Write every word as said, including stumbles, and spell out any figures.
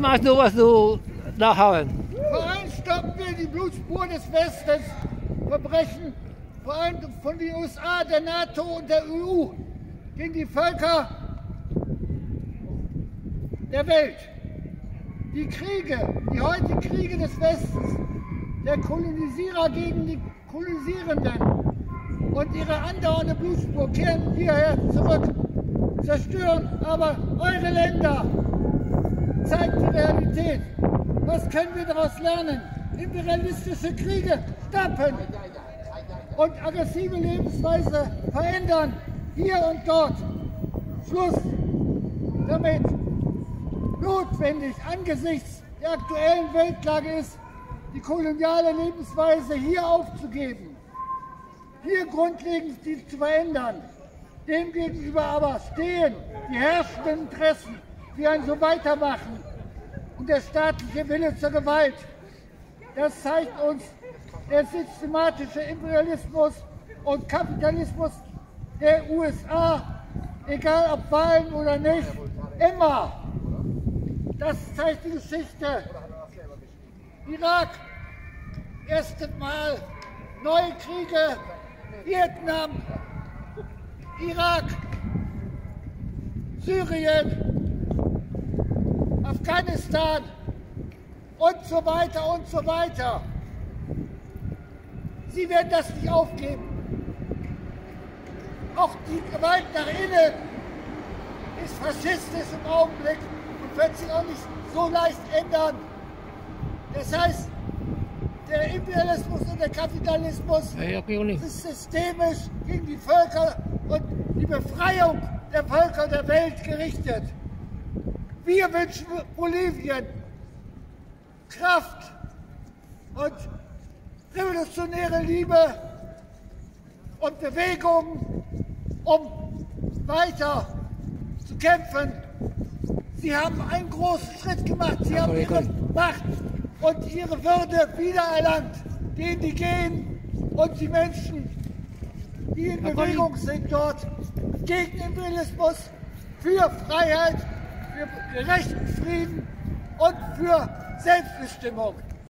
magst du was du nachhauen. Vor allem stoppen wir die Blutspur des Westens, Verbrechen, vor allem von den U S A, der NATO und der E U gegen die Völker der Welt. Die Kriege, die heutigen Kriege des Westens, der Kolonisierer gegen die Kolonisierenden und ihre andauernde Blutspur kehren hierher zurück, zerstören aber eure Länder, zeigt die Realität. Was können wir daraus lernen? Imperialistische Kriege stoppen und aggressive Lebensweise verändern, hier und dort. Schluss damit. Notwendig angesichts der aktuellen Weltlage ist, die koloniale Lebensweise hier aufzugeben, hier grundlegend sie zu verändern. Demgegenüber aber stehen die herrschenden Interessen, die ein so weitermachen und der staatliche Wille zur Gewalt. Das zeigt uns der systematische Imperialismus und Kapitalismus der U S A, egal ob Wahlen oder nicht, immer. Das zeigt die Geschichte. Irak, erste Mal, neue Kriege, Vietnam, Irak, Syrien, Afghanistan und so weiter und so weiter. Sie werden das nicht aufgeben. Auch die Gewalt nach innen ist faschistisch im Augenblick und wird sich auch nicht so leicht ändern. Das heißt, der Imperialismus und der Kapitalismus ist systemisch gegen die Völker und die Befreiung der Völker der Welt gerichtet. Wir wünschen Bolivien Kraft und revolutionäre Liebe und Bewegung, um weiter zu kämpfen. Sie haben einen großen Schritt gemacht. Sie haben ihre Macht und ihre Würde wiedererlangt. Die Indigenen und die Menschen, die in Bewegung sind dort, gegen Imperialismus, für Freiheit, für gerechten Frieden und für Selbstbestimmung.